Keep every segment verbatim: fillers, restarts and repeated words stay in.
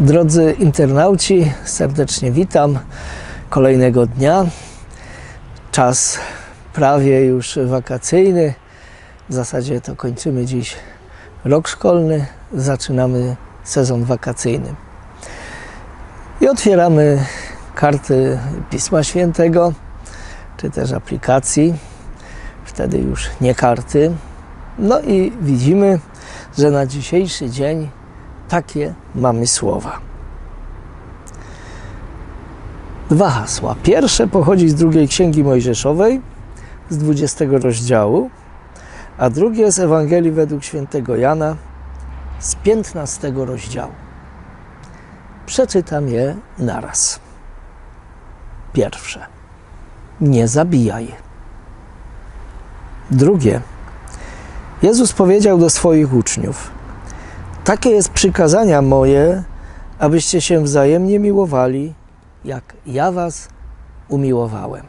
Drodzy internauci, serdecznie witam kolejnego dnia. Czas prawie już wakacyjny. W zasadzie to kończymy dziś rok szkolny, zaczynamy sezon wakacyjny. I otwieramy karty Pisma Świętego, czy też aplikacji, wtedy już nie karty. No i widzimy, że na dzisiejszy dzień takie mamy słowa. Dwa hasła. Pierwsze pochodzi z drugiej Księgi Mojżeszowej, z dwudziestego rozdziału, a drugie z Ewangelii według świętego Jana, z piętnastego rozdziału. Przeczytam je naraz. Pierwsze. Nie zabijaj. Drugie. Jezus powiedział do swoich uczniów: takie jest przykazania moje, abyście się wzajemnie miłowali, jak ja was umiłowałem.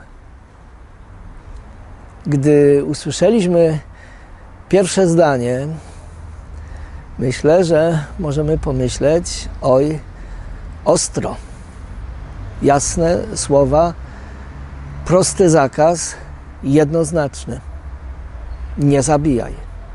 Gdy usłyszeliśmy pierwsze zdanie, myślę, że możemy pomyśleć: oj, ostro, jasne słowa, prosty zakaz, jednoznaczny. Nie zabijaj.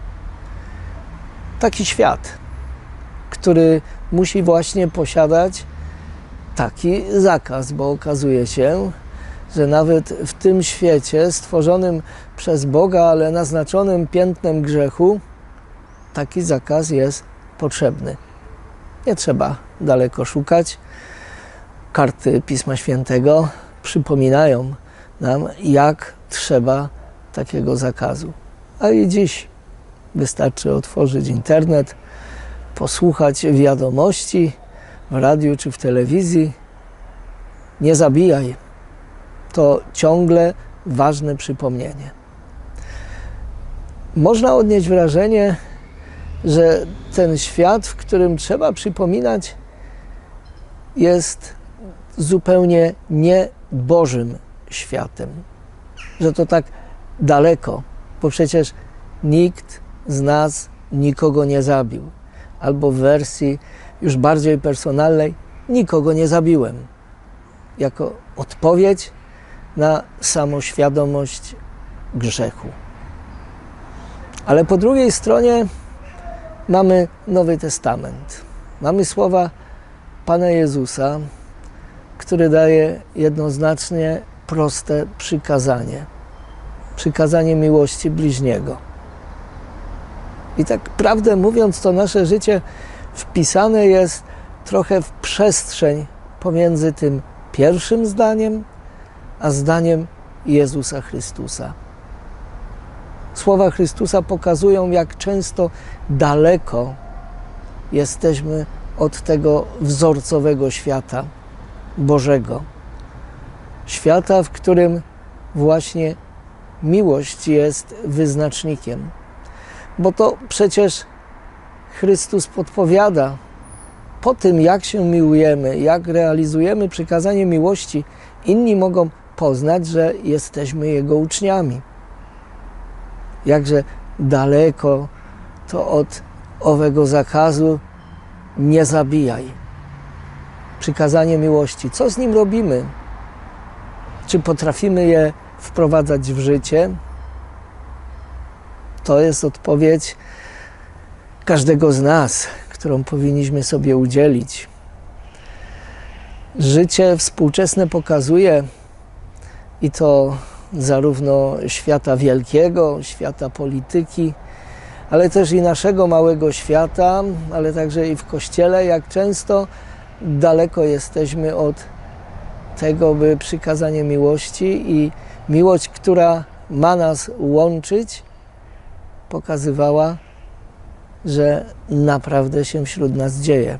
Taki świat, który musi właśnie posiadać taki zakaz, bo okazuje się, że nawet w tym świecie stworzonym przez Boga, ale naznaczonym piętnem grzechu, taki zakaz jest potrzebny. Nie trzeba daleko szukać. Karty Pisma Świętego przypominają nam, jak trzeba takiego zakazu. A i dziś wystarczy otworzyć internet, posłuchać wiadomości w radiu czy w telewizji. Nie zabijaj. To ciągle ważne przypomnienie. Można odnieść wrażenie, że ten świat, w którym trzeba przypominać, jest zupełnie nie Bożym światem. Że to tak daleko, bo przecież nikt z nas nikogo nie zabił. Albo w wersji już bardziej personalnej: nikogo nie zabiłem. Jako odpowiedź na samoświadomość grzechu. Ale po drugiej stronie mamy Nowy Testament. Mamy słowa Pana Jezusa, który daje jednoznacznie proste przykazanie. Przykazanie miłości bliźniego. I tak prawdę mówiąc, to nasze życie wpisane jest trochę w przestrzeń pomiędzy tym pierwszym zdaniem, a zdaniem Jezusa Chrystusa. Słowa Chrystusa pokazują, jak często daleko jesteśmy od tego wzorcowego świata Bożego. Świata, w którym właśnie miłość jest wyznacznikiem. Bo to przecież Chrystus podpowiada, po tym jak się miłujemy, jak realizujemy przykazanie miłości, inni mogą poznać, że jesteśmy Jego uczniami. Jakże daleko to od owego zakazu nie zabijaj. Przykazanie miłości. Co z nim robimy? Czy potrafimy je wprowadzać w życie? To jest odpowiedź każdego z nas, którą powinniśmy sobie udzielić. Życie współczesne pokazuje, i to zarówno świata wielkiego, świata polityki, ale też i naszego małego świata, ale także i w Kościele, jak często daleko jesteśmy od tego, by przykazanie miłości i miłość, która ma nas łączyć, pokazywała, że naprawdę się wśród nas dzieje.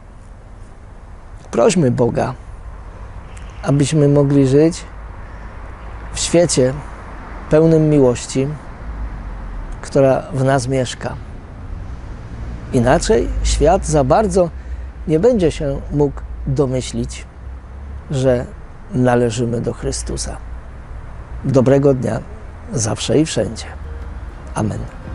Prośmy Boga, abyśmy mogli żyć w świecie pełnym miłości, która w nas mieszka. Inaczej świat za bardzo nie będzie się mógł domyślić, że należymy do Chrystusa. Dobrego dnia zawsze i wszędzie. Amen.